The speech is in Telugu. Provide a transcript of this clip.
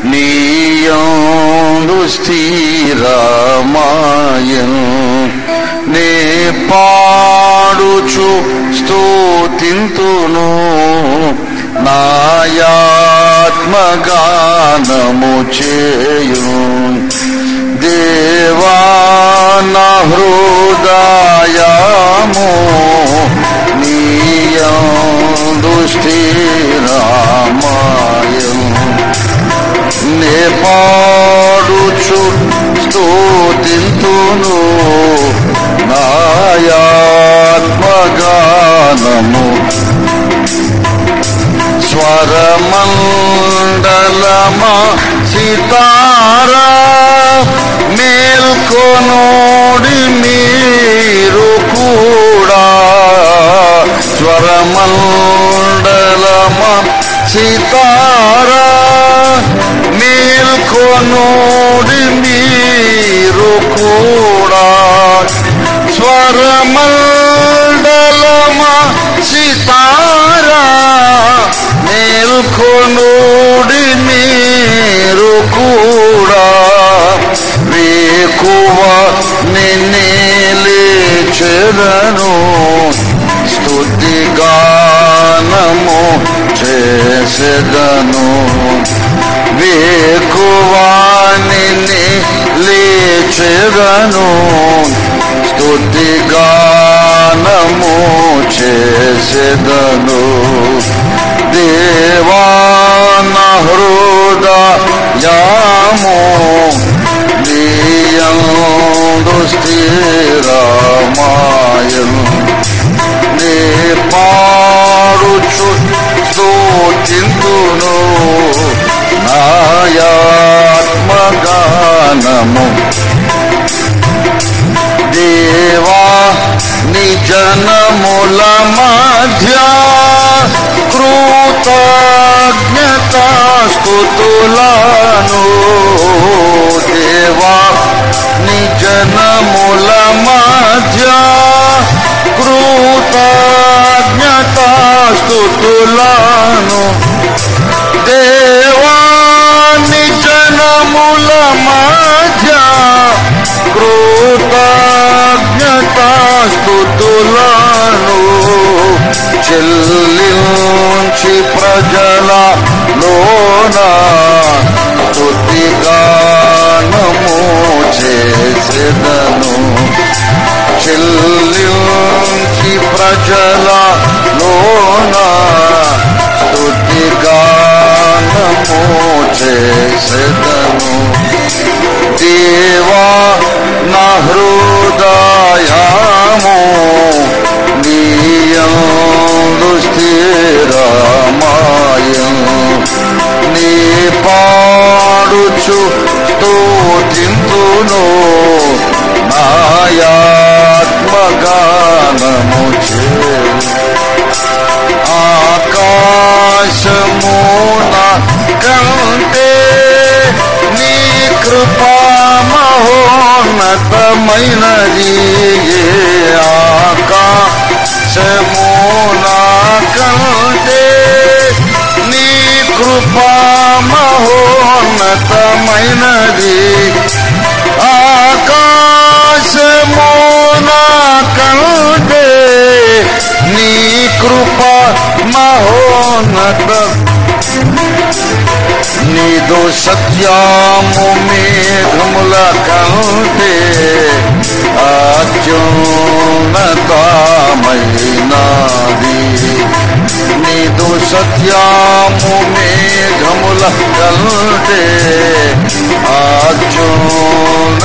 నీయందు స్థిరమాయను నే పాడుచు స్తుతింతును నాయాత్మగానము చేయును దేవా నా హృదయము నీయందు స్థిరమాయను నే పాడుచు స్తుతింతును నాయాత్మగానము స్వరమండలమా సితారా మేల్కొనోడి మీరు కూడా స్వరమండలమా సితారా మేల్కొనోడి మీరు కూడా స్వరమండలమా సితారా మేల్కొనోడి మీరు కూడా వేకువ నిన్నే లేచెదను స్తుతిగానము చేసెదను వేకువ నిన్నే లేచెదను స్తుతిగానము చేసెదను దేవా నా హృదయము నీయందు స్థిరమాయను నే పాడుచు స్తుతింతును నాయాత్మగానము దేవా నీ జనముల మధ్య కృతజ్ఞతాస్తుతులను దేవా నీ జనముల మధ్య కృతజ్ఞతాస్తుతులను దేవా నీ జనముల మధ్య కృతజ్ఞతాస్తుతులను చెల్లించి ప్రజల లోన స్తుతిగానము చేసెదను చెల్లించి ప్రజల లోన స్తుతిగానము చేసెదను దేవా నా హృదయము నీయందు స్థిరమాయను నీ పాడుచు స్తుతింతును నాయాత్మగానము చేయును ఆకాశమున కంటే నీ కృపా మహోన్నతమైనది ఆకాశమున కంటే నీ కృపా మహోన్నతమైనది ఆకాశమున కంటే నీ కృప మహోన్నత నీదు సత్యము మేఘముల కంటే అత్యున్నతమైనది నీదు సత్యము మేఘముల కంటే అత్యున్నతమైనది